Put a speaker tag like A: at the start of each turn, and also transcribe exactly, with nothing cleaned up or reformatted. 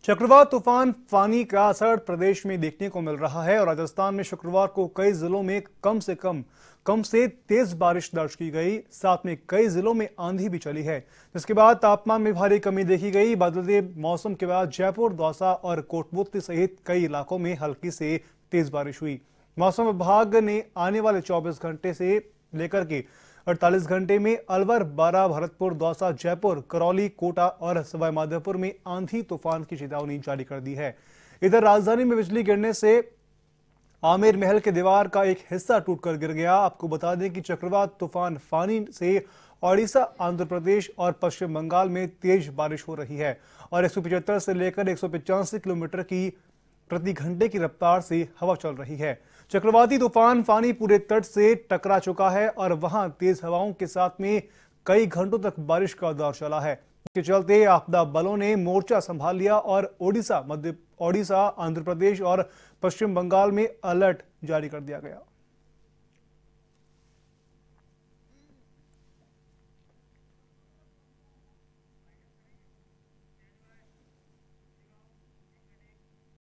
A: चक्रवात तूफान फानी का असर प्रदेश में देखने को मिल रहा है और राजस्थान में शुक्रवार को कई जिलों में कम से कम कम से तेज बारिश दर्ज की गई। साथ में कई जिलों में आंधी भी चली है, जिसके बाद तापमान में भारी कमी देखी गई। बदलते मौसम के बाद जयपुर, दौसा और कोटपुतली सहित कई इलाकों में हल्की से तेज बारिश हुई। मौसम विभाग ने आने वाले चौबीस घंटे से लेकर के अड़तालीस घंटे में अलवर, बारा, भरतपुर, दौसा, जयपुर, करौली, कोटा और सवाईमाधोपुर में आंधी तूफान की चेतावनी जारी कर दी है। इधर राजधानी में बिजली गिरने से आमेर महल के दीवार का एक हिस्सा टूटकर गिर गया। आपको बता दें कि चक्रवात तूफान फानी से ओडिशा, आंध्र प्रदेश और पश्चिम बंगाल में तेज बारिश हो रही है और एक सौ पचहत्तर से लेकर एक सौ पचासी किलोमीटर की प्रति घंटे की रफ्तार से हवा चल रही है। चक्रवाती तूफान फानी पूरे तट से टकरा चुका है और वहां तेज हवाओं के साथ में कई घंटों तक बारिश का दौर चला है। इसके चलते आपदा बलों ने मोर्चा संभाल लिया और ओडिशा, मध्य ओडिशा, आंध्र प्रदेश और पश्चिम बंगाल में अलर्ट जारी कर दिया गया।